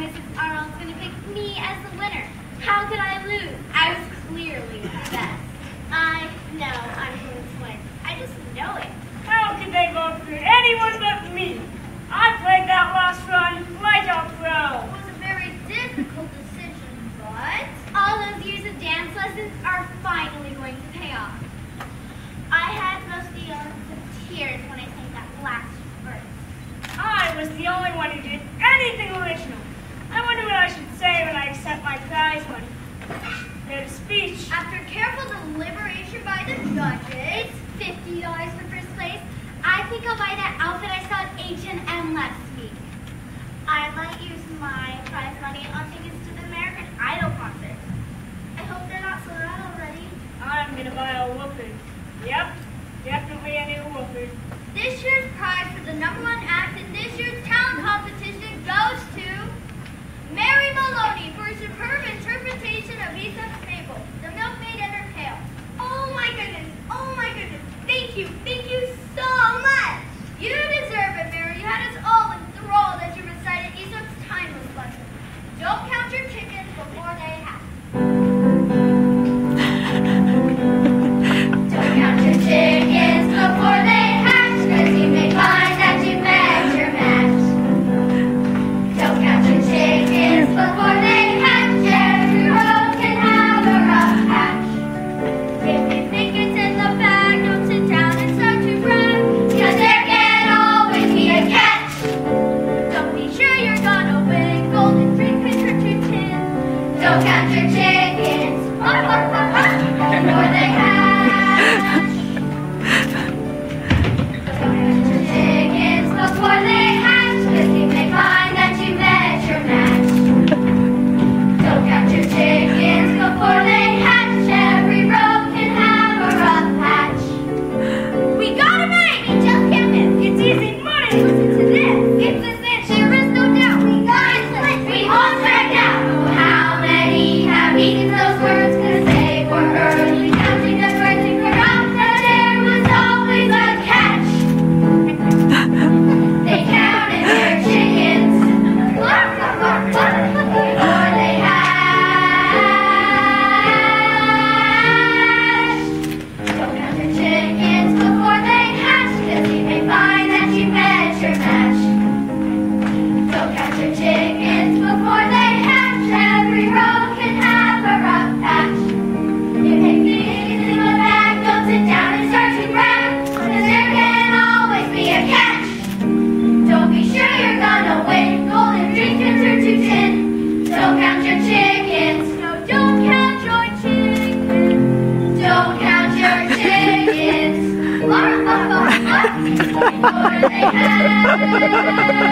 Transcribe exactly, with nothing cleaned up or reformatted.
Missus Arnold's going to pick me as the winner. How could I lose? I was clearly the best. I know I'm going to win. I just know it. How could they vote for anyone but me? I played that last run like a pro. It was a very difficult decision, but all those years of dance lessons are finally going to pay off. I had most of the yells of tears when I sang that last verse. I was the only one who did anything original. I wonder what I should say when I accept my prize money. There's a speech. After careful deliberation by the judges, fifty dollars for first place, I think I'll buy that outfit I saw at H and M last week. I might use my prize money on tickets to the American Idol concert. I hope they're not sold out already. I'm gonna buy a whooping. Yep, definitely a new whooping. This year's prize for the number one act in this year's talent competition goes to Mary Maloney for a superb interpretation of Aesop's fable, The Milkmaid and Her Pail. Oh my goodness, oh my goodness. Thank you, thank you so much. You deserve it, Mary. You had us all enthralled as you recited Aesop's timeless lesson. Don't count your chickens before they hatch. Don't count your chickens before they hatch, cause you may find that you met your match. Don't count your chickens before they hatch, every row can have a rough hatch. If you think it's in the bag, don't sit down and start to brag, cause there can always be a catch. Don't be sure you're gonna win golden drink with your two tins. Don't count your chickens before they hatch. Chickens before they hatch, cause you may find that you met your match. Don't count your chickens before they hatch, every row can have a rough patch. We got it right! We just can't miss. It's easy money! Listen to this. It's a cinch, there is no doubt. We got it split. We all dragged out. Oh, how many have eaten those words, cause they were early counting the birds and forgot that there was always a catch. They counted their chickens before they hatched. Don't count your chickens before they hatch, cause you may find that you met your match. Don't count your chickens before they hatch, every row can have a rough patch. You take the chickens in the bag, don't sit down and start to brag, cause there can always be a catch. Don't be sure you're gonna win golden drink and turn to tin. Don't count your chickens. No, don't count your chickens. Don't count your chickens. Before they hatch.